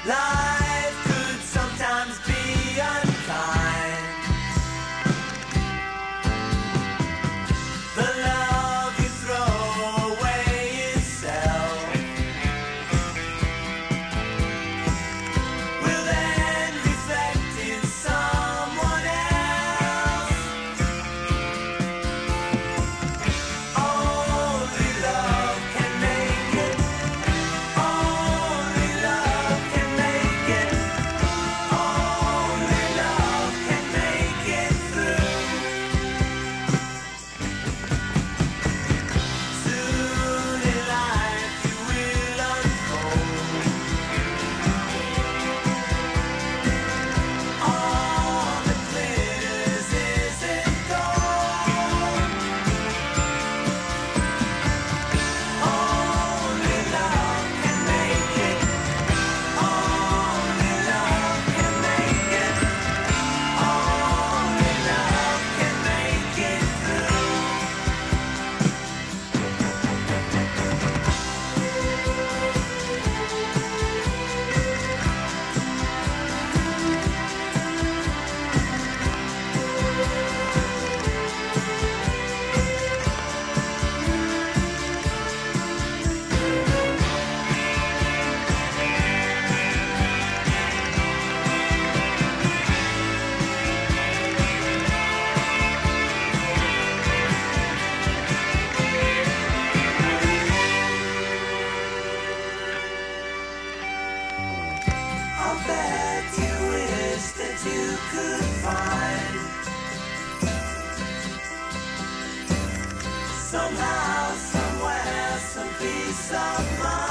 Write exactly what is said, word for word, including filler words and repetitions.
Life could sometimes be unkind. The love you throw away itself will then reflect in someone else. Only love can make it. Only love can make it. Only love can make it through. Soon in life you will unfold. All that glitters isn't gold. Only love can make it. Only love can make it. Only love can make it through. I'll bet you wish that you could find somehow, somewhere, some peace of mind.